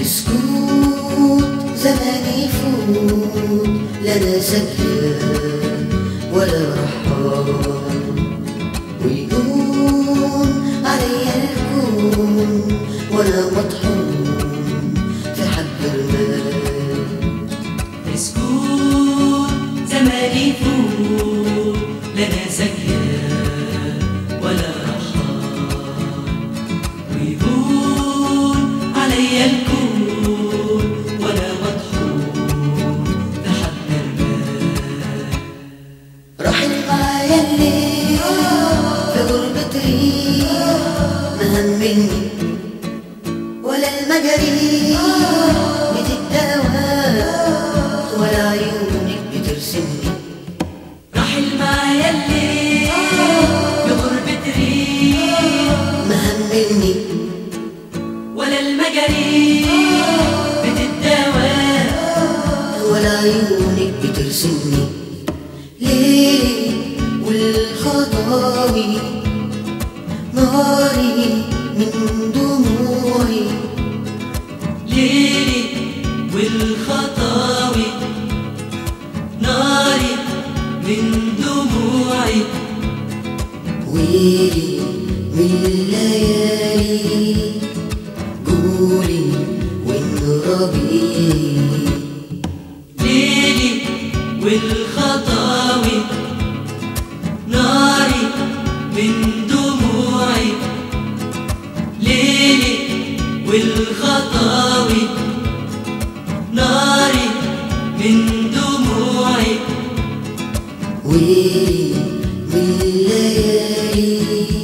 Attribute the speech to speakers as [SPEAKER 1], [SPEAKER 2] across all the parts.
[SPEAKER 1] سكوت زمان يفوت، لا انا سكران ولا رحال، ويقوم عليا الكون وانا مطحون في حب المال.
[SPEAKER 2] سكوت زمان يفوت، لا انا سكران ولا رحال، ويهون عليا الكون وانا مطحون في حب المال.
[SPEAKER 1] رحل معايا الليل في غربة ريح، ما همني ولا المجاري بتداوى ولا عيونك بترسمني.
[SPEAKER 2] رحل معايا الليل في غربة ريح،
[SPEAKER 1] ما همني
[SPEAKER 2] ولا المجاريح بتداوى
[SPEAKER 1] ولا عيونك بترسمني. ليلي والخطاوي ناري من دموعي،
[SPEAKER 2] ليلي والخطاوي ناري من دموعي،
[SPEAKER 1] ويلي من الليالي قولي وإن ربيعي.
[SPEAKER 2] ليلي والخطاوي ناري من دموعي، ليلي والخطاوي ناري من دموعي،
[SPEAKER 1] ويلي من الليالي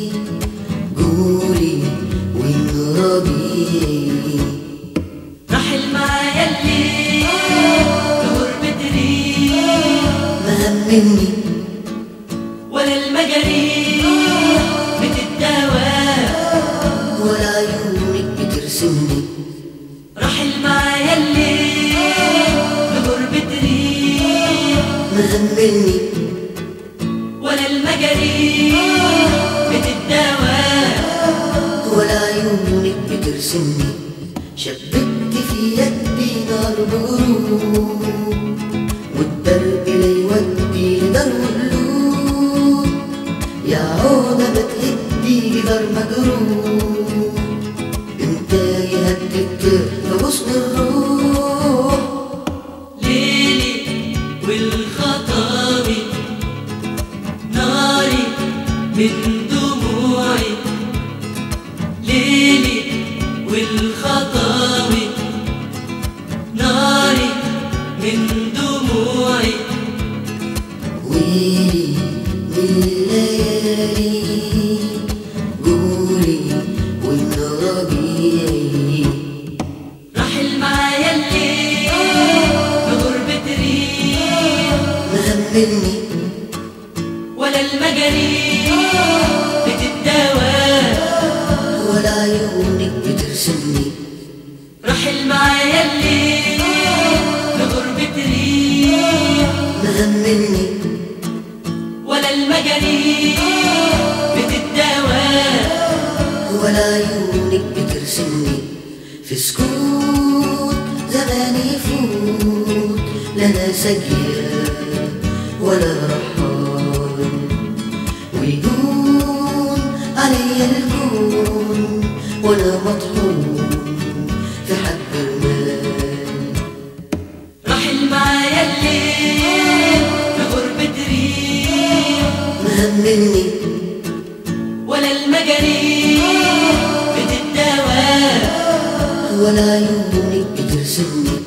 [SPEAKER 1] قولي وإن ربيعي.
[SPEAKER 2] رحل معايا الليل في غربة ريح،
[SPEAKER 1] ما همني
[SPEAKER 2] ولا المجاريح بتداوى
[SPEAKER 1] ولا عيونك بترسمني.
[SPEAKER 2] رحل معايا الليل في غربة ريح،
[SPEAKER 1] ما همني
[SPEAKER 2] ولا المجاريح بتداوى
[SPEAKER 1] ولا عيونك بترسمني. شبكت في يدي نار بغروب، والدرب لا يودي لدار قلوب، يا عودة ما تهدي لدار مجروح. انت يهدد في غصن الروح.
[SPEAKER 2] ليلي والخطاوي ناري من دموعي، ليلي والخطاوي ناري من دموعي،
[SPEAKER 1] ويلي من الليالي قولي وإن ربيعي.
[SPEAKER 2] رحل معايا الليل في غربة ريح،
[SPEAKER 1] ما همني
[SPEAKER 2] ولا المجاريح بتداوى
[SPEAKER 1] ولا عيونك بترسمني.
[SPEAKER 2] رحل معايا الليل في غربة ريح،
[SPEAKER 1] ما همني
[SPEAKER 2] ولا المجاريح بتداوى
[SPEAKER 1] ولا عيونك بترسمني. في سكوت زمان يفوت، لا انا سكران ولا رحال، ويهون عليا الكون وانا مطحون في حب المال.
[SPEAKER 2] رحل معايا الليل في غربة ريح،
[SPEAKER 1] ما همني
[SPEAKER 2] ولا المجاريح بتداوى
[SPEAKER 1] ولا عيونك بترسمني.